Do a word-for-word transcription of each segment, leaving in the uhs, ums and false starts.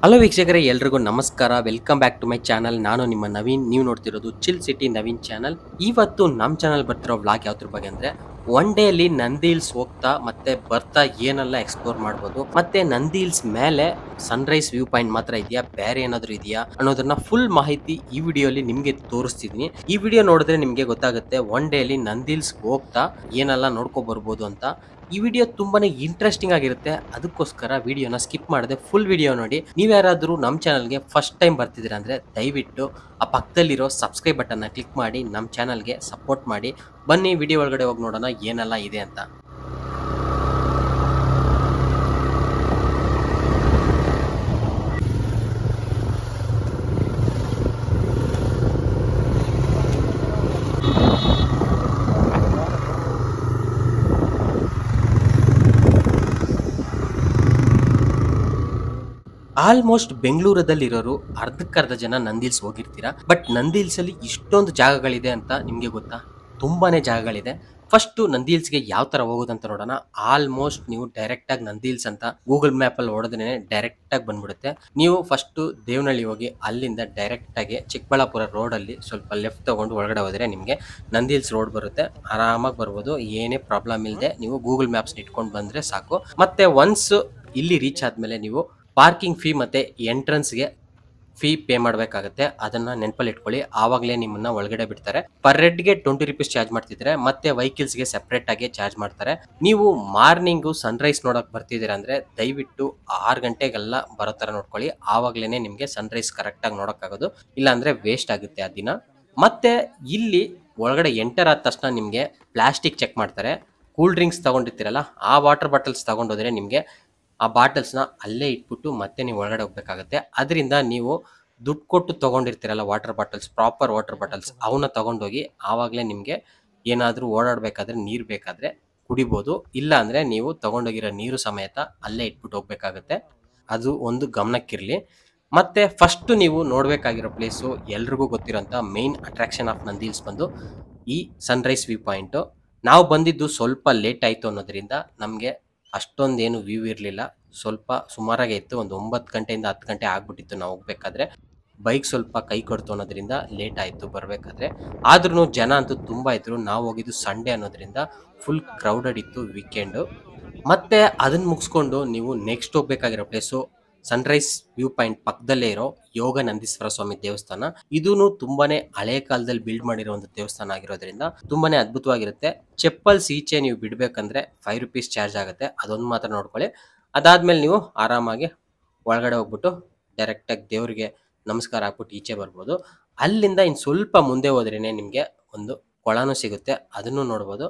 Hello ವೀಕ್ಷಕರೇ, ಎಲ್ರಿಗೂ ನಮಸ್ಕಾರ. Welcome back to my channel. ನಾನು ನಿಮ್ಮ ನವೀನ್. ನೀವು ನೋಡ್ತಿರೋದು ಚಿಲ್ ಸಿಟಿ ನವೀನ್ ಚಾನಲ್. ಇವತ್ತು ನಮ್ಮ ಚಾನಲ್ ಬರ್ತಿರೋ ವ್ಲಾಗ್ ಯಾವ್ದ್ರ ಬಗ್ಗೆ ಅಂದ್ರೆ, ಒನ್ ಡೇ ಅಲ್ಲಿ ನಂದಿ ಹಿಲ್ಸ್ ಹೋಗ್ತಾ ಮತ್ತೆ ಬರ್ತಾ ಏನೆಲ್ಲ ಎಕ್ಸ್ಪ್ಲೋರ್ ಮಾಡ್ಬೋದು, ಮತ್ತೆ ನಂದಿ ಹಿಲ್ಸ್ ಮೇಲೆ ಸನ್ರೈಸ್ ವ್ಯೂ ಪಾಯಿಂಟ್ ಮಾತ್ರ ಇದೆಯಾ, ಬೇರೆ ಏನಾದ್ರು ಇದೆಯಾ ಅನ್ನೋದನ್ನ ಫುಲ್ ಮಾಹಿತಿ ಈ ವಿಡಿಯೋಲಿ ನಿಮ್ಗೆ ತೋರಿಸ್ತಿದೀನಿ. ಈ ವಿಡಿಯೋ ನೋಡಿದ್ರೆ ನಿಮ್ಗೆ ಗೊತ್ತಾಗುತ್ತೆ ಒನ್ ಡೇ ಅಲ್ಲಿ ನಂದಿ ಹಿಲ್ಸ್ ಹೋಗ್ತಾ ಏನೆಲ್ಲ ನೋಡ್ಕೊ ಬರ್ಬೋದು ಅಂತ. ಈ ವಿಡಿಯೋ ತುಂಬಾನೇ ಇಂಟ್ರೆಸ್ಟಿಂಗ್ ಆಗಿರುತ್ತೆ, ಅದಕ್ಕೋಸ್ಕರ ವಿಡಿಯೋನ ಸ್ಕಿಪ್ ಮಾಡದೆ ಫುಲ್ ವಿಡಿಯೋ ನೋಡಿ. ನೀವ್ಯಾರಾದ್ರೂ ನಮ್ಮ ಚಾನಲ್ಗೆ ಫಸ್ಟ್ ಟೈಮ್ ಬರ್ತಿದ್ದೀರಾ ಅಂದ್ರೆ ದಯವಿಟ್ಟು ಆ ಪಕ್ಕದಲ್ಲಿರೋ ಸಬ್ಸ್ಕ್ರೈಬ್ ಬಟನ್ನ ಕ್ಲಿಕ್ ಮಾಡಿ ನಮ್ಮ ಚಾನಲ್ಗೆ ಸಪೋರ್ಟ್ ಮಾಡಿ. ಬನ್ನಿ ವಿಡಿಯೋ ಒಳಗಡೆ ಹೋಗಿ ನೋಡೋಣ ಏನೆಲ್ಲ ಇದೆ ಅಂತ. ಆಲ್ಮೋಸ್ಟ್ ಬೆಂಗಳೂರದಲ್ಲಿರೋರು ಅರ್ಧಕ್ಕರ್ಧ ಜನ ನಂದಿ ಹಿಲ್ಸ್ ಹೋಗಿರ್ತೀರಾ. ಬಟ್ ನಂದಿ ಹಿಲ್ಸ್ ಅಲ್ಲಿ ಇಷ್ಟೊಂದು ಜಾಗಗಳಿದೆ ಅಂತ ನಿಮ್ಗೆ ಗೊತ್ತಾ? ತುಂಬಾನೇ ಜಾಗಗಳಿದೆ. ಫಸ್ಟ್ ನಂದಿ ಹಿಲ್ಸ್ಗೆ ಯಾವ ತರ ಹೋಗೋದಂತ ನೋಡೋಣ. ಆಲ್ಮೋಸ್ಟ್ ನೀವು ಡೈರೆಕ್ಟ್ ಆಗಿ ನಂದಿ ಹಿಲ್ಸ್ ಅಂತ ಗೂಗಲ್ ಮ್ಯಾಪ್ ಅಲ್ಲಿ ಹೊಡೆದ್ರೆ ಡೈರೆಕ್ಟ್ ಆಗಿ ಬಂದ್ಬಿಡುತ್ತೆ. ನೀವು ಫಸ್ಟ್ ದೇವನಹಳ್ಳಿ ಹೋಗಿ ಅಲ್ಲಿಂದ ಡೈರೆಕ್ಟ್ ಆಗಿ ಚಿಕ್ಕಬಳ್ಳಾಪುರ ರೋಡ್ ಅಲ್ಲಿ ಸ್ವಲ್ಪ ಲೆಫ್ಟ್ ತಗೊಂಡು ಒಳಗಡೆ ಹೋದ್ರೆ ನಿಮ್ಗೆ ನಂದಿ ಹಿಲ್ಸ್ ರೋಡ್ ಬರುತ್ತೆ. ಆರಾಮಾಗಿ ಬರ್ಬೋದು, ಏನೇ ಪ್ರಾಬ್ಲಮ್ ಇಲ್ಲದೆ ನೀವು ಗೂಗಲ್ ಮ್ಯಾಪ್ಸ್ ಇಟ್ಕೊಂಡು ಬಂದ್ರೆ ಸಾಕು. ಮತ್ತೆ ಒನ್ಸ್ ಇಲ್ಲಿ ರೀಚ್ ಆದ್ಮೇಲೆ ನೀವು ಪಾರ್ಕಿಂಗ್ ಫೀ ಮತ್ತೆ ಎಂಟ್ರೆನ್ಸ್ಗೆ ಫೀ ಪೇ ಮಾಡಬೇಕಾಗುತ್ತೆ. ಅದನ್ನ ನೆನಪಲ್ಲಿ ಇಟ್ಕೊಳ್ಳಿ, ಆವಾಗಲೇ ನಿಮ್ಮನ್ನ ಒಳಗಡೆ ಬಿಡ್ತಾರೆ. ಪರ್ ಹೆಡ್ಗೆ ಟ್ವೆಂಟಿ ರುಪೀಸ್ ಚಾರ್ಜ್ ಮಾಡ್ತಿದ್ದಾರೆ, ಮತ್ತೆ ವೆಹಿಕಲ್ಸ್ಗೆ ಸೆಪರೇಟ್ ಆಗಿ ಚಾರ್ಜ್ ಮಾಡ್ತಾರೆ. ನೀವು ಮಾರ್ನಿಂಗು ಸನ್ರೈಸ್ ನೋಡಕ್ ಬರ್ತಿದ್ದೀರಾ ಅಂದ್ರೆ ದಯವಿಟ್ಟು ಆರು ಗಂಟೆಗೆಲ್ಲ ಬರೋ ತರ ನೋಡ್ಕೊಳ್ಳಿ, ಆವಾಗ್ಲೇನೆ ನಿಮ್ಗೆ ಸನ್ರೈಸ್ ಕರೆಕ್ಟ್ ಆಗಿ ನೋಡಕ್ಕಾಗೋದು. ಇಲ್ಲ ಅಂದ್ರೆ ವೇಸ್ಟ್ ಆಗುತ್ತೆ ಆ ದಿನ. ಮತ್ತೆ ಇಲ್ಲಿ ಒಳಗಡೆ ಎಂಟರ್ ಆದ ತಕ್ಷಣ ನಿಮ್ಗೆ ಪ್ಲಾಸ್ಟಿಕ್ ಚೆಕ್ ಮಾಡ್ತಾರೆ. ಕೂಲ್ ಡ್ರಿಂಕ್ಸ್ ತಗೊಂಡಿರ್ತೀರಲ್ಲ, ಆ ವಾಟರ್ ಬಾಟಲ್ಸ್ ತಗೊಂಡೋದ್ರೆ ನಿಮ್ಗೆ ಆ ಬಾಟಲ್ಸ್ನ ಅಲ್ಲೇ ಇಟ್ಬಿಟ್ಟು ಮತ್ತೆ ನೀವು ಒಳಗಡೆ ಹೋಗ್ಬೇಕಾಗತ್ತೆ. ಅದರಿಂದ ನೀವು ದುಡ್ಡು ಕೊಟ್ಟು ತಗೊಂಡಿರ್ತೀರಲ್ಲ water bottles, proper water bottles, ಅವನ್ನ ತಗೊಂಡೋಗಿ ಆವಾಗಲೇ ನಿಮಗೆ ಏನಾದರೂ ಓಡಾಡಬೇಕಾದ್ರೆ ನೀರು ಬೇಕಾದರೆ ಕುಡಿಬೋದು. ಇಲ್ಲ ಅಂದರೆ ನೀವು ತಗೊಂಡೋಗಿರೋ ನೀರು ಸಮೇತ ಅಲ್ಲೇ ಇಟ್ಬಿಟ್ಟು ಹೋಗ್ಬೇಕಾಗತ್ತೆ. ಅದು ಒಂದು ಗಮನಕ್ಕಿರಲಿ. ಮತ್ತು ಫಸ್ಟು ನೀವು ನೋಡಬೇಕಾಗಿರೋ ಪ್ಲೇಸು ಎಲ್ರಿಗೂ ಗೊತ್ತಿರೋಂಥ main attraction of Nandi hills ಬಂದು ಈ ಸನ್ರೈಸ್ ವ್ಯೂ ಪಾಯಿಂಟು. ನಾವು ಬಂದಿದ್ದು ಸ್ವಲ್ಪ ಲೇಟ್ ಆಯಿತು ಅನ್ನೋದ್ರಿಂದ ನಮಗೆ ಅಷ್ಟೊಂದೇನು ವ್ಯೂ ಇರಲಿಲ್ಲ, ಸ್ವಲ್ಪ ಸುಮಾರಾಗೇ ಇತ್ತು. ಒಂದು ಒಂಬತ್ತು ಗಂಟೆಯಿಂದ ಹತ್ತು ಗಂಟೆ ಆಗ್ಬಿಟ್ಟಿತ್ತು ನಾವು ಹೋಗ್ಬೇಕಾದ್ರೆ. ಬೈಕ್ ಸ್ವಲ್ಪ ಕೈ ಕೊಡ್ತು ಅನ್ನೋದ್ರಿಂದ ಲೇಟ್ ಆಯಿತು ಬರಬೇಕಾದ್ರೆ. ಆದ್ರೂ ಜನ ಅಂತೂ ತುಂಬ ಇದ್ರು. ನಾವು ಹೋಗಿದ್ದು ಸಂಡೇ ಅನ್ನೋದ್ರಿಂದ ಫುಲ್ ಕ್ರೌಡೆಡ್ ಇತ್ತು ವೀಕೆಂಡು. ಮತ್ತೆ ಅದನ್ನು ಮುಗಿಸ್ಕೊಂಡು ನೀವು ನೆಕ್ಸ್ಟ್ ಹೋಗ್ಬೇಕಾಗಿರೋ ಪ್ಲೇಸು ಸನ್ರೈಸ್ ವ್ಯೂ ಪಾಯಿಂಟ್ ಪಕ್ಕದಲ್ಲೇ ಇರೋ ಯೋಗ ನಂದೀಶ್ವರ ಸ್ವಾಮಿ ದೇವಸ್ಥಾನ. ಇದೂ ತುಂಬಾನೇ ಹಳೆ ಕಾಲದಲ್ಲಿ ಬಿಲ್ಡ್ ಮಾಡಿರೋ ಒಂದು ದೇವಸ್ಥಾನ ಆಗಿರೋದ್ರಿಂದ ತುಂಬಾನೇ ಅದ್ಭುತವಾಗಿರುತ್ತೆ. ಚಪ್ಪಲ್ಸ್ ಈಚೆ ನೀವು ಬಿಡ್ಬೇಕಂದ್ರೆ ಫೈವ್ ರುಪೀಸ್ ಚಾರ್ಜ್ ಆಗುತ್ತೆ, ಅದೊಂದು ಮಾತ್ರ ನೋಡ್ಕೊಳ್ಳಿ. ಅದಾದ್ಮೇಲೆ ನೀವು ಆರಾಮಾಗಿ ಒಳಗಡೆ ಹೋಗ್ಬಿಟ್ಟು ಡೈರೆಕ್ಟಾಗಿ ದೇವ್ರಿಗೆ ನಮಸ್ಕಾರ ಹಾಕ್ಬಿಟ್ಟು ಈಚೆ ಬರ್ಬೋದು. ಅಲ್ಲಿಂದ ಇನ್ನು ಸ್ವಲ್ಪ ಮುಂದೆ ಹೋದ್ರೇನೆ ನಿಮಗೆ ಒಂದು ಕೊಳನೂ ಸಿಗುತ್ತೆ, ಅದನ್ನು ನೋಡ್ಬೋದು.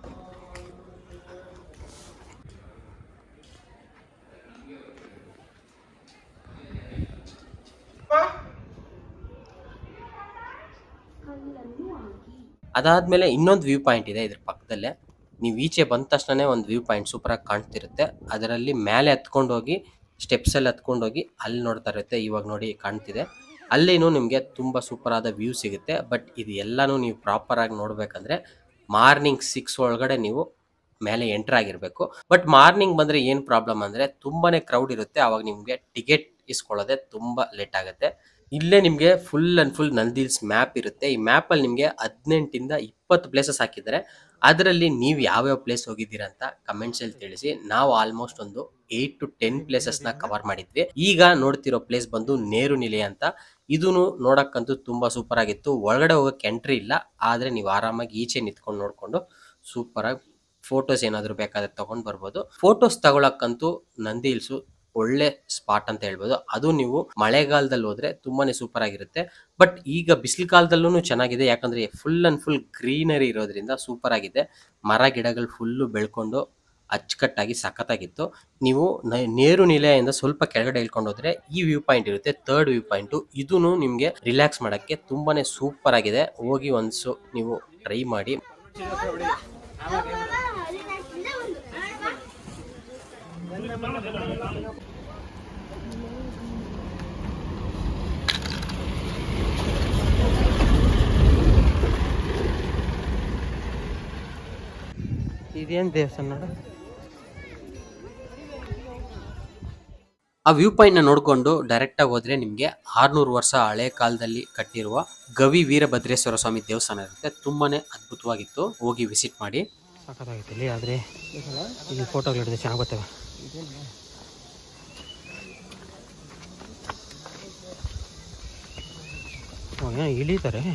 ಅದಾದ್ಮೇಲೆ ಇನ್ನೊಂದು ವ್ಯೂ ಪಾಯಿಂಟ್ ಇದೆ ಇದ್ರ ಪಕ್ಕದಲ್ಲೇ. ನೀವು ಈಚೆ ಬಂದ ತಕ್ಷಣನೇ ಒಂದು ವ್ಯೂ ಪಾಯಿಂಟ್ ಸೂಪರಾಗಿ ಕಾಣ್ತಿರುತ್ತೆ. ಅದರಲ್ಲಿ ಮೇಲೆ ಹತ್ಕೊಂಡು ಹೋಗಿ ಸ್ಟೆಪ್ಸಲ್ಲಿ ಹತ್ಕೊಂಡು ಹೋಗಿ ಅಲ್ಲಿ ನೋಡ್ತಾ ಇರುತ್ತೆ. ಇವಾಗ ನೋಡಿ ಕಾಣ್ತಿದೆ, ಅಲ್ಲಿನೂ ನಿಮಗೆ ತುಂಬ ಸೂಪರಾದ ವ್ಯೂ ಸಿಗುತ್ತೆ. ಬಟ್ ಇದು ಎಲ್ಲನೂ ನೀವು ಪ್ರಾಪರಾಗಿ ನೋಡಬೇಕಂದ್ರೆ ಮಾರ್ನಿಂಗ್ ಸಿಕ್ಸ್ ಒಳಗಡೆ ನೀವು ಮೇಲೆ ಎಂಟ್ರ್ ಆಗಿರಬೇಕು. ಬಟ್ ಮಾರ್ನಿಂಗ್ ಬಂದರೆ ಏನು ಪ್ರಾಬ್ಲಮ್ ಅಂದರೆ ತುಂಬಾ ಕ್ರೌಡ್ ಇರುತ್ತೆ, ಆವಾಗ ನಿಮಗೆ ಟಿಕೆಟ್ ಇಸ್ಕೊಳ್ಳೋದೆ ತುಂಬ ಲೇಟ್ ಆಗುತ್ತೆ. ಇಲ್ಲೇ ನಿಮಗೆ full and full Nandi hills map ಇರುತ್ತೆ. ಈ ಮ್ಯಾಪಲ್ಲಿ ನಿಮಗೆ ಹದಿನೆಂಟಿಂದ ಇಪ್ಪತ್ತು ಪ್ಲೇಸಸ್ ಹಾಕಿದ್ದಾರೆ. ಅದರಲ್ಲಿ ನೀವು ಯಾವ್ಯಾವ ಪ್ಲೇಸ್ ಹೋಗಿದ್ದೀರಾ ಅಂತ ಕಮೆಂಟ್ಸಲ್ಲಿ ತಿಳಿಸಿ. ನಾವು ಆಲ್ಮೋಸ್ಟ್ ಒಂದು ಏಯ್ಟ್ ಟು ಟೆನ್ ಪ್ಲೇಸಸ್ನ ಕವರ್ ಮಾಡಿದ್ವಿ. ಈಗ ನೋಡ್ತಿರೋ ಪ್ಲೇಸ್ ಬಂದು ನೇರು ನಿಲಯ ಅಂತ. ಇದೂ ನೋಡೋಕ್ಕಂತೂ ತುಂಬ ಸೂಪರ್ ಆಗಿತ್ತು. ಒಳಗಡೆ ಹೋಗೋಕ್ಕೆ ಎಂಟ್ರಿ ಇಲ್ಲ, ಆದರೆ ನೀವು ಆರಾಮಾಗಿ ಈಚೆ ನಿಂತ್ಕೊಂಡು ನೋಡಿಕೊಂಡು ಸೂಪರಾಗಿ ಫೋಟೋಸ್ ಏನಾದರೂ ಬೇಕಾದ್ರೆ ತೊಗೊಂಡು ಬರ್ಬೋದು. ಫೋಟೋಸ್ ತಗೊಳಕ್ಕಂತೂ ನಂದಿ ಹಿಲ್ಸು ಒಳ್ಳೆ ಸ್ಪಾಟ್ ಅಂತ ಹೇಳ್ಬೋದು. ಅದು ನೀವು ಮಳೆಗಾಲದಲ್ಲಿ ಹೋದ್ರೆ ತುಂಬಾನೇ ಸೂಪರ್ ಆಗಿರುತ್ತೆ. ಬಟ್ ಈಗ ಬಿಸಿಲು ಕಾಲದಲ್ಲೂ ಚೆನ್ನಾಗಿದೆ, ಯಾಕಂದ್ರೆ ಫುಲ್ ಅಂಡ್ ಫುಲ್ ಗ್ರೀನರಿ ಇರೋದ್ರಿಂದ ಸೂಪರ್ ಆಗಿದೆ. ಮರ ಗಿಡಗಳು ಫುಲ್ಲು ಬೆಳ್ಕೊಂಡು ಅಚ್ಚುಕಟ್ಟಾಗಿ ಸಖತ್ತಾಗಿತ್ತು. ನೀವು ನೇರು ನಿಲಯದಿಂದ ಸ್ವಲ್ಪ ಕೆಳಗಡೆ ಇಳ್ಕೊಂಡು ಹೋದ್ರೆ ಈ ವ್ಯೂ ಪಾಯಿಂಟ್ ಇರುತ್ತೆ, ಥರ್ಡ್ ವ್ಯೂ ಪಾಯಿಂಟು. ಇದೂ ನಿಮಗೆ ರಿಲ್ಯಾಕ್ಸ್ ಮಾಡೋಕ್ಕೆ ತುಂಬಾನೇ ಸೂಪರ್ ಆಗಿದೆ. ಹೋಗಿ ಒಂದ್ಸು ನೀವು ಟ್ರೈ ಮಾಡಿ. ಇದೇನು ದೇವಸ್ಥಾನ? ಆ ವ್ಯೂ ಪಾಯಿಂಟ್ ನ ನೋಡ್ಕೊಂಡು ಡೈರೆಕ್ಟ್ ಆಗಿ ಹೋದ್ರೆ ನಿಮ್ಗೆ ಆರ್ನೂರು ವರ್ಷ ಹಳೆ ಕಾಲದಲ್ಲಿ ಕಟ್ಟಿರುವ ಗವಿ ವೀರಭದ್ರೇಶ್ವರ ಸ್ವಾಮಿ ದೇವಸ್ಥಾನ ಇರುತ್ತೆ. ತುಂಬಾನೇ ಅದ್ಭುತವಾಗಿತ್ತು, ಹೋಗಿ ವಿಸಿಟ್ ಮಾಡಿ. ಸಾಕಾಗಿತ್ತು ಇಲ್ಲಿ, ಆದ್ರೆ ಇಲ್ಲಿ ಫೋಟೋಗಳು ಹಿಡಿದ್ರೆ ಚೆನ್ನಾಗಿ ಬರ್ತವೆ. ಇಳಿತಾರೆ.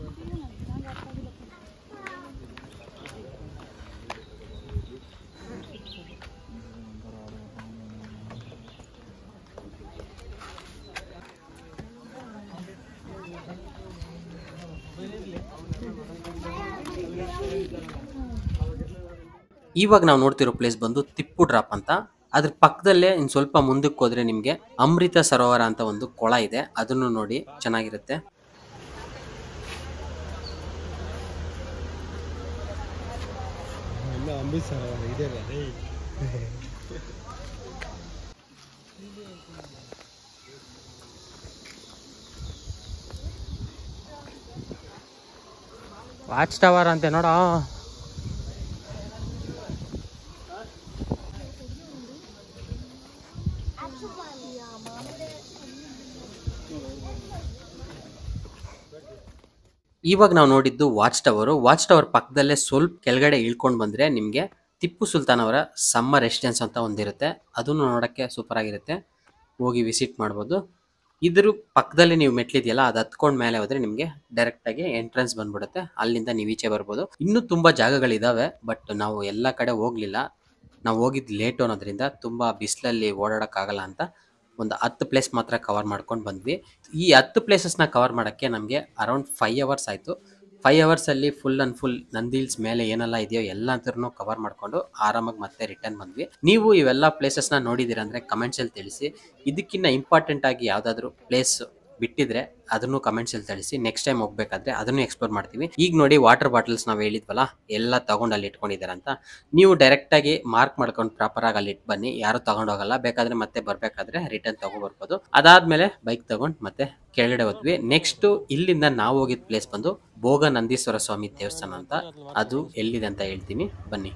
ಇವಾಗ ನಾವು ನೋಡ್ತಿರೋ ಪ್ಲೇಸ್ ಬಂದು ತಿಪ್ಪು ಡ್ರಾಪ್ ಅಂತ. ಅದ್ರ ಪಕ್ಕದಲ್ಲೇ ಇನ್ ಸ್ವಲ್ಪ ಮುಂದಕ್ಕೆ ಹೋದ್ರೆ ನಿಮ್ಗೆ ಅಮೃತ ಸರೋವರ ಅಂತ ಒಂದು ಕೊಳ ಇದೆ, ಅದನ್ನು ನೋಡಿ ಚೆನ್ನಾಗಿರುತ್ತೆ. ವಾಚ್ ಟವರ್ ಅಂತೆ ನೋಡ. ಇವಾಗ ನಾವು ನೋಡಿದ್ದು ವಾಚ್ ಟವರ್. ವಾಚ್ ಟವರ್ ಪಕ್ಕದಲ್ಲೇ ಸ್ವಲ್ಪ ಕೆಳಗಡೆ ಇಳ್ಕೊಂಡು ಬಂದ್ರೆ ನಿಮ್ಗೆ ಟಿಪ್ಪು ಸುಲ್ತಾನ್ ಅವರ ಸಮ್ಮರ್ ರೆಸಿಡೆನ್ಸ್ ಅಂತ ಒಂದಿರುತ್ತೆ, ಅದನ್ನು ನೋಡಕ್ಕೆ ಸೂಪರ್ ಆಗಿರುತ್ತೆ, ಹೋಗಿ ವಿಸಿಟ್ ಮಾಡ್ಬೋದು. ಇದ್ರ ಪಕ್ಕದಲ್ಲಿ ನೀವು ಮೆಟ್ಲಿದೆಯಲ್ಲ, ಅದು ಹತ್ಕೊಂಡ್ ಮೇಲೆ ಹೋದ್ರೆ ನಿಮ್ಗೆ ಡೈರೆಕ್ಟ್ ಆಗಿ ಎಂಟ್ರೆನ್ಸ್ ಬಂದ್ಬಿಡುತ್ತೆ, ಅಲ್ಲಿಂದ ನೀವು ಈಚೆ ಬರ್ಬೋದು. ಇನ್ನೂ ತುಂಬಾ ಜಾಗಗಳಿದಾವೆ, ಬಟ್ ನಾವು ಎಲ್ಲ ಕಡೆ ಹೋಗ್ಲಿಲ್ಲ. ನಾವು ಹೋಗಿದ್ದು ಲೇಟ್ ಅನ್ನೋದ್ರಿಂದ ತುಂಬಾ ಬಿಸಿಲಲ್ಲಿ ಓಡಾಡಕ್ ಆಗಲ್ಲ ಅಂತ ಒಂದು ಹತ್ತು ಪ್ಲೇಸ್ ಮಾತ್ರ ಕವರ್ ಮಾಡ್ಕೊಂಡು ಬಂದ್ವಿ. ಈ ಹತ್ತು ಪ್ಲೇಸಸ್ನ ಕವರ್ ಮಾಡೋಕ್ಕೆ ನಮಗೆ ಅರೌಂಡ್ ಫೈವ್ ಅವರ್ಸ್ ಆಯಿತು. ಫೈವ್ ಅವರ್ಸಲ್ಲಿ full and full Nandi hills ಮೇಲೆ ಏನೆಲ್ಲ ಇದೆಯೋ ಎಲ್ಲ ಅಂತರೂ ಕವರ್ ಮಾಡಿಕೊಂಡು ಆರಾಮಾಗಿ ಮತ್ತೆ ರಿಟರ್ನ್ ಬಂದ್ವಿ. ನೀವು ಇವೆಲ್ಲ ಪ್ಲೇಸಸ್ನ ನೋಡಿದ್ದೀರ ಅಂದರೆ ಕಮೆಂಟ್ಸಲ್ಲಿ ತಿಳಿಸಿ. ಇದಕ್ಕಿಂತ ಇಂಪಾರ್ಟೆಂಟ್ ಆಗಿ ಯಾವುದಾದ್ರೂ ಪ್ಲೇಸ್ ಬಿಟ್ಟಿದ್ರೆ ಅದನ್ನು ಕಮೆಂಟ್ಸಲ್ಲಿ ತಿಳಿಸಿ. ನೆಕ್ಸ್ಟ್ ಟೈಮ್ ಹೋಗ್ಬೇಕಾದ್ರೆ ಅದನ್ನು ಎಕ್ಸ್ಪ್ಲೋರ್ ಮಾಡ್ತೀವಿ. ಈಗ ನೋಡಿ ವಾಟರ್ ಬಾಟಲ್ಸ್ ನಾವು ಹೇಳಿದ್ವಲ್ಲ, ಎಲ್ಲ ತಗೊಂಡು ಅಲ್ಲಿ ಇಟ್ಕೊಂಡಿದ್ದಾರೆ ಅಂತ. ನೀವು ಡೈರೆಕ್ಟಾಗಿ ಮಾರ್ಕ್ ಮಾಡ್ಕೊಂಡು ಪ್ರಾಪರಾಗಿ ಅಲ್ಲಿ ಇಟ್ಟು ಬನ್ನಿ, ಯಾರು ತಗೊಂಡೋಗಲ್ಲ. ಬೇಕಾದ್ರೆ ಮತ್ತೆ ಬರಬೇಕಾದ್ರೆ ರಿಟರ್ನ್ ತಗೊಂಡ್ಬರ್ಬೋದು. ಅದಾದ್ಮೇಲೆ ಬೈಕ್ ತಗೊಂಡು ಮತ್ತೆ ಕೆಳಗಡೆ ಹೋದ್ವಿ. ನೆಕ್ಸ್ಟ್ ಇಲ್ಲಿಂದ ನಾವು ಹೋಗಿದ್ದ ಪ್ಲೇಸ್ ಬಂದು ಭೋಗ ನಂದೀಶ್ವರ ಸ್ವಾಮಿ ದೇವಸ್ಥಾನ ಅಂತ. ಅದು ಎಲ್ಲಿದೆ ಅಂತ ಹೇಳ್ತೀನಿ, ಬನ್ನಿ.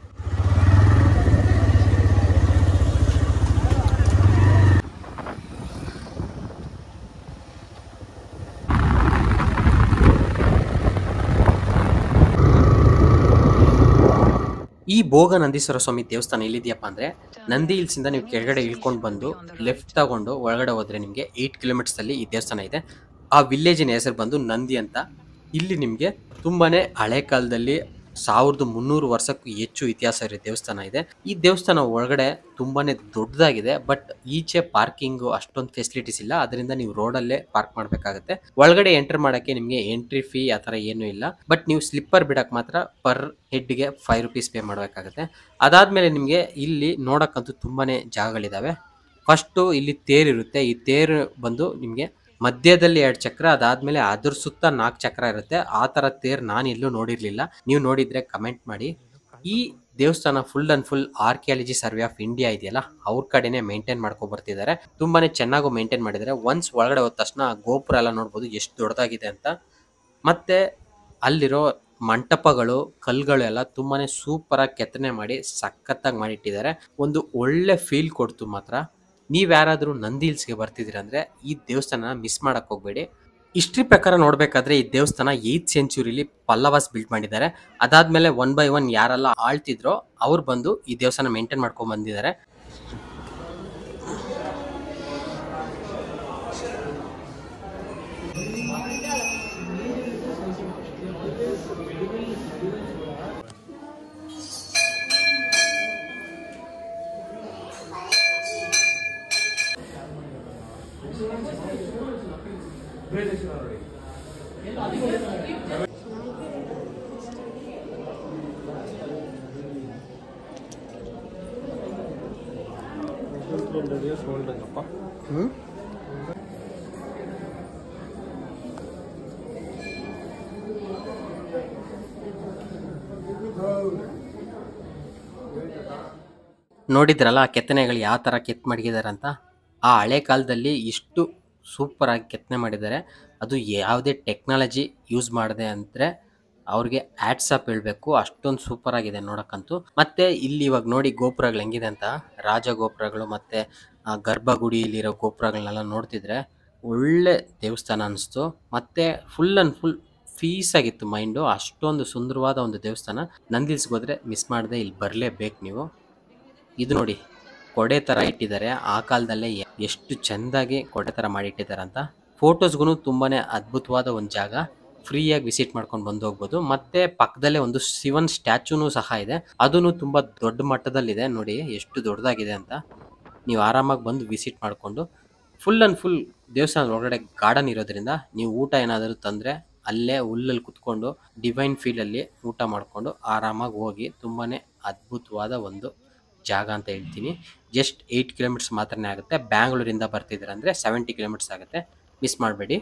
ಈ ಭೋಗ ನಂದೀಶ್ವರ ಸ್ವಾಮಿ ದೇವಸ್ಥಾನ ಎಲ್ಲಿದೆಯಪ್ಪ ಅಂದ್ರೆ, ನಂದಿ ಹಿಲ್ಸ್ ಇಂದ ನೀವು ಕೆಳಗಡೆ ಇಳ್ಕೊಂಡು ಬಂದು ಲೆಫ್ಟ್ ತಗೊಂಡು ಒಳಗಡೆ ಹೋದ್ರೆ ನಿಮ್ಗೆ ಏಟ್ ಕಿಲೋಮೀಟರ್ಸ್ ಅಲ್ಲಿ ಈ ದೇವಸ್ಥಾನ ಇದೆ. ಆ ವಿಲೇಜಿನ ಹೆಸರು ಬಂದು ನಂದಿ ಅಂತ. ಇಲ್ಲಿ ನಿಮ್ಗೆ ತುಂಬಾನೇ ಹಳೆ ಕಾಲದಲ್ಲಿ ಸಾವಿರದ ಮುನ್ನೂರು ವರ್ಷಕ್ಕೂ ಹೆಚ್ಚು ಇತಿಹಾಸ ಇರೋ ದೇವಸ್ಥಾನ ಇದೆ. ಈ ದೇವಸ್ಥಾನ ಒಳಗಡೆ ತುಂಬಾನೇ ದೊಡ್ಡದಾಗಿದೆ, ಬಟ್ ಈಚೆ ಪಾರ್ಕಿಂಗ್ ಅಷ್ಟೊಂದು ಫೆಸಿಲಿಟೀಸ್ ಇಲ್ಲ, ಅದರಿಂದ ನೀವು ರೋಡಲ್ಲೇ ಪಾರ್ಕ್ ಮಾಡ್ಬೇಕಾಗತ್ತೆ. ಒಳಗಡೆ ಎಂಟರ್ ಮಾಡಕ್ಕೆ ನಿಮ್ಗೆ ಎಂಟ್ರಿ ಫೀ ಆ ಥರ ಏನೂ ಇಲ್ಲ, ಬಟ್ ನೀವು ಸ್ಲಿಪ್ಪರ್ ಬಿಡಕ್ ಮಾತ್ರ ಪರ್ ಹೆಡ್ಗೆ ಫೈವ್ ರುಪೀಸ್ ಪೇ ಮಾಡಬೇಕಾಗತ್ತೆ. ಅದಾದ್ಮೇಲೆ ನಿಮ್ಗೆ ಇಲ್ಲಿ ನೋಡಕ್ಕಂತೂ ತುಂಬಾನೇ ಜಾಗಗಳಿದಾವೆ. ಫಸ್ಟು ಇಲ್ಲಿ ತೇರು ಇರುತ್ತೆ. ಈ ತೇರು ಬಂದು ನಿಮ್ಗೆ ಮಧ್ಯದಲ್ಲಿ ಎರಡು ಚಕ್ರ, ಅದಾದ್ಮೇಲೆ ಅದ್ರ ಸುತ್ತ ನಾಲ್ಕು ಚಕ್ರ ಇರುತ್ತೆ. ಆ ತರ ತೇರ್ ನಾನು ಎಲ್ಲೂ ನೋಡಿರ್ಲಿಲ್ಲ. ನೀವು ನೋಡಿದ್ರೆ ಕಮೆಂಟ್ ಮಾಡಿ. ಈ ದೇವಸ್ಥಾನ full and full archaeology survey of India ಇದೆಯಲ್ಲ, ಅವ್ರ ಕಡೆನೆ ಮೇಂಟೈನ್ ಮಾಡ್ಕೊ ಬರ್ತಿದ್ದಾರೆ. ತುಂಬಾನೇ ಚೆನ್ನಾಗೂ ಮೇಂಟೈನ್ ಮಾಡಿದ್ದಾರೆ. ಒನ್ಸ್ ಒಳಗಡೆ ಹೋದ ತಕ್ಷಣ ಗೋಪುರ ಎಲ್ಲ ನೋಡ್ಬೋದು ಎಷ್ಟು ದೊಡ್ಡದಾಗಿದೆ ಅಂತ. ಮತ್ತೆ ಅಲ್ಲಿರೋ ಮಂಟಪಗಳು, ಕಲ್ಗಳು ಎಲ್ಲ ತುಂಬಾನೇ ಸೂಪರ್ ಆಗಿ ಕೆತ್ತನೆ ಮಾಡಿ ಸಖತ್ತಾಗಿ ಮಾಡಿಟ್ಟಿದ್ದಾರೆ. ಒಂದು ಒಳ್ಳೆ ಫೀಲ್ ಕೊಡ್ತು ಮಾತ್ರ. ನೀವು ಯಾರಾದರೂ ನಂದಿ ಹಿಲ್ಸ್ಗೆ ಬರ್ತಿದ್ದೀರ ಅಂದರೆ ಈ ದೇವಸ್ಥಾನ ಮಿಸ್ ಮಾಡಕ್ಕೆ ಹೋಗಬೇಡಿ. ಹಿಸ್ಟ್ರಿ ಪ್ರಕಾರ ನೋಡಬೇಕಾದ್ರೆ ಈ ದೇವಸ್ಥಾನ ಏಯ್ತ್ ಸೆಂಚುರಿಲಿ ಪಲ್ಲವಾಸ್ ಬಿಲ್ಟ್ ಮಾಡಿದ್ದಾರೆ. ಅದಾದ್ಮೇಲೆ ಒನ್ ಬೈ ಒನ್ ಯಾರೆಲ್ಲ ಆಳ್ತಿದ್ರೋ ಅವ್ರು ಬಂದು ಈ ದೇವಸ್ಥಾನ ಮೇಂಟೈನ್ ಮಾಡ್ಕೊಂಡು ಬಂದಿದ್ದಾರೆ. ಹ್ಮ್ ನೋಡಿದ್ರಲ್ಲ ಆ ಕೆತ್ತನೆಗಳು ಯಾವ ಥರ ಕೆತ್ತ ಮಾಡಿದ್ದಾರೆ ಅಂತ. ಆ ಹಳೆ ಕಾಲದಲ್ಲಿ ಇಷ್ಟು ಸೂಪರ್ ಆಗಿ ಕೆತ್ತನೆ ಮಾಡಿದ್ದಾರೆ. ಅದು ಯಾವುದೇ ಟೆಕ್ನಾಲಜಿ ಯೂಸ್ ಮಾಡದೆ ಅಂದರೆ ಅವ್ರಿಗೆ ಆ್ಯಡ್ಸಪ್ ಹೇಳಬೇಕು, ಅಷ್ಟೊಂದು ಸೂಪರ್ ಆಗಿದೆ ನೋಡಕ್ಕಂತೂ. ಮತ್ತೆ ಇಲ್ಲಿ ಇವಾಗ ನೋಡಿ ಗೋಪುರಗಳು ಹೆಂಗಿದೆ ಅಂತ. ರಾಜ ಗೋಪುರಗಳು ಮತ್ತೆ ಆ ಗರ್ಭಗುಡಿಯಲ್ಲಿರೋ ಗೋಪುರಗಳನ್ನೆಲ್ಲ ನೋಡ್ತಿದ್ರೆ ಒಳ್ಳೆ ದೇವಸ್ಥಾನ ಅನಿಸ್ತು. ಮತ್ತು ಫುಲ್ ಆ್ಯಂಡ್ ಫುಲ್ ಪೀಸ್ ಆಗಿತ್ತು ಮೈಂಡು. ಅಷ್ಟೊಂದು ಸುಂದರವಾದ ಒಂದು ದೇವಸ್ಥಾನ. ನಂದಿ ಹಿಲ್ಸ್ಗೆ ಹೋದರೆ ಮಿಸ್ ಮಾಡದೆ ಇಲ್ಲಿ ಬರಲೇಬೇಕು ನೀವು. ಇದು ನೋಡಿ ಕೊಡೆ ಥರ ಇಟ್ಟಿದ್ದಾರೆ. ಆ ಕಾಲದಲ್ಲೇ ಎಷ್ಟು ಚೆಂದಾಗಿ ಕೊಡೆ ಥರ ಮಾಡಿಟ್ಟಿದ್ದಾರೆ ಅಂತ. ಫೋಟೋಸ್ಗೂ ತುಂಬಾ ಅದ್ಭುತವಾದ ಒಂದು ಜಾಗ. ಫ್ರೀಯಾಗಿ ವಿಸಿಟ್ ಮಾಡ್ಕೊಂಡು ಬಂದು ಹೋಗ್ಬೋದು. ಮತ್ತು ಪಕ್ಕದಲ್ಲೇ ಒಂದು ಶಿವನ್ ಸ್ಟ್ಯಾಚುನೂ ಸಹ ಇದೆ. ಅದೂ ತುಂಬ ದೊಡ್ಡ ಮಟ್ಟದಲ್ಲಿದೆ. ನೋಡಿ ಎಷ್ಟು ದೊಡ್ಡದಾಗಿದೆ ಅಂತ. ನೀವು ಆರಾಮಾಗಿ ಬಂದು ವಿಸಿಟ್ ಮಾಡಿಕೊಂಡು ಫುಲ್ ಆ್ಯಂಡ್ ಫುಲ್ ದೇವಸ್ಥಾನದ ಒಳಗಡೆ ಗಾರ್ಡನ್ ಇರೋದ್ರಿಂದ ನೀವು ಊಟ ಏನಾದರೂ ತಂದರೆ ಅಲ್ಲೇ ಹುಲ್ಲಲ್ಲಿ ಕುತ್ಕೊಂಡು ಡಿವೈನ್ ಫೀಲಲ್ಲಿ ಊಟ ಮಾಡಿಕೊಂಡು ಆರಾಮಾಗಿ ಹೋಗಿ. ತುಂಬಾ ಅದ್ಭುತವಾದ ಒಂದು ಜಾಗ ಅಂತ ಹೇಳ್ತೀನಿ. ಜಸ್ಟ್ ಏಯ್ಟ್ ಕಿಲೋಮೀಟರ್ಸ್ ಮಾತ್ರನೇ ಆಗುತ್ತೆ. ಬ್ಯಾಂಗ್ಳೂರಿಂದ ಬರ್ತಿದ್ದೀರ ಅಂದರೆ ಸೆವೆಂಟಿ ಕಿಲೋಮೀಟರ್ಸ್ ಆಗುತ್ತೆ. ಮಿಸ್ ಮಾಡಬೇಡಿ.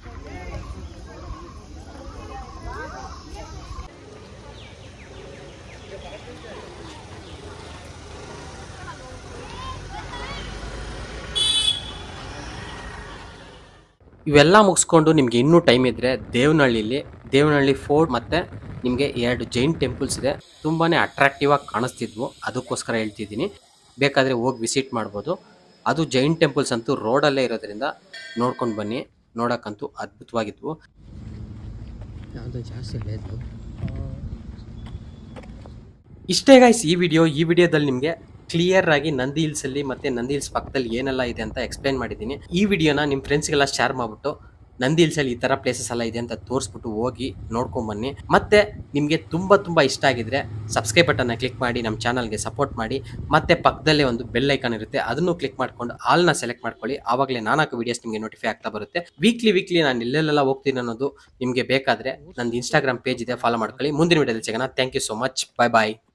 ಇವೆಲ್ಲ ಮುಗಿಸ್ಕೊಂಡು ನಿಮಗೆ ಇನ್ನೂ ಟೈಮ್ ಇದ್ದರೆ ದೇವನಹಳ್ಳಿಲಿ ದೇವನಹಳ್ಳಿ ಫೋರ್ಟ್ ಮತ್ತು ನಿಮಗೆ ಎರಡು ಜೈನ್ ಟೆಂಪಲ್ಸ್ ಇದೆ. ತುಂಬಾ ಅಟ್ರಾಕ್ಟಿವ್ ಆಗಿ ಕಾಣಿಸ್ತಿದ್ವು. ಅದಕ್ಕೋಸ್ಕರ ಹೇಳ್ತಿದ್ದೀನಿ. ಬೇಕಾದರೆ ಹೋಗಿ ವಿಸಿಟ್ ಮಾಡ್ಬೋದು. ಅದು ಜೈನ್ ಟೆಂಪಲ್ಸ್ ಅಂತೂ ರೋಡಲ್ಲೇ ಇರೋದ್ರಿಂದ ನೋಡ್ಕೊಂಡು ಬನ್ನಿ. ನೋಡೋಕ್ಕಂತೂ ಅದ್ಭುತವಾಗಿದ್ವು. ಯಾವುದೋ ಜಾಸ್ತಿ ಇಲ್ಲ. ಇಷ್ಟೇ ಗೈಸ್ ಈ ವಿಡಿಯೋ. ಈ ವಿಡಿಯೋದಲ್ಲಿ ನಿಮಗೆ ಕ್ಲಿಯರ್ ಆಗಿ ನಂದಿ ಹಿಲ್ಸಲ್ಲಿ ಮತ್ತು ನಂದಿ ಹಿಲ್ಸ್ ಪಕ್ಕದಲ್ಲಿ ಏನೆಲ್ಲ ಇದೆ ಅಂತ ಎಕ್ಸ್ಪ್ಲೈನ್ ಮಾಡಿದ್ದೀನಿ. ಈ ವಿಡಿಯೋನ ನಿಮ್ಮ ಫ್ರೆಂಡ್ಸ್ಗೆಲ್ಲ ಶೇರ್ ಮಾಡಿಬಿಟ್ಟು ನಂದಿ ಹಿಲ್ಸಲ್ಲಿ ಈ ಥರ ಪ್ಲೇಸಸ್ ಎಲ್ಲ ಇದೆ ಅಂತ ತೋರಿಸ್ಬಿಟ್ಟು ಹೋಗಿ ನೋಡ್ಕೊಂಬನ್ನಿ. ಮತ್ತು ನಿಮಗೆ ತುಂಬ ತುಂಬ ಇಷ್ಟ ಆಗಿದ್ರೆ ಸಬ್ಸ್ಕ್ರೈಬ್ ಬಟನ್ನ ಕ್ಲಿಕ್ ಮಾಡಿ ನಮ್ಮ ಚಾನಲ್ಗೆ ಸಪೋರ್ಟ್ ಮಾಡಿ. ಮತ್ತು ಪಕ್ಕದಲ್ಲೇ ಒಂದು ಬೆಲ್ ಐಕಾನ್ ಇರುತ್ತೆ, ಅದನ್ನು ಕ್ಲಿಕ್ ಮಾಡ್ಕೊಂಡು ಆಲ್ನ ಸೆಲೆಕ್ಟ್ ಮಾಡ್ಕೊಳ್ಳಿ. ಆವಾಗಲೇ ನಾನು ಹಾಕೋ ವೀಡಿಯೋಸ್ ನಿಮಗೆ ನೋಟಿಫೈ ಆಗ್ತಾ ಬರುತ್ತೆ. ವೀಕ್ಲಿ ವೀಕ್ಲಿ ನಾನು ಎಲ್ಲೆಲ್ಲ ಹೋಗ್ತೀನಿ ಅನ್ನೋದು ನಿಮಗೆ ಬೇಕಾದರೆ ನಂದು ಇನ್ಸ್ಟಾಗ್ರಾಮ್ ಪೇಜ್ ಇದೆ, ಫಾಲೋ ಮಾಡ್ಕೊಳ್ಳಿ. ಮುಂದಿನ ವಿಡಿಯೋದಲ್ಲಿ ಸಿಗೋಣ. Thank you so much. Bye bye.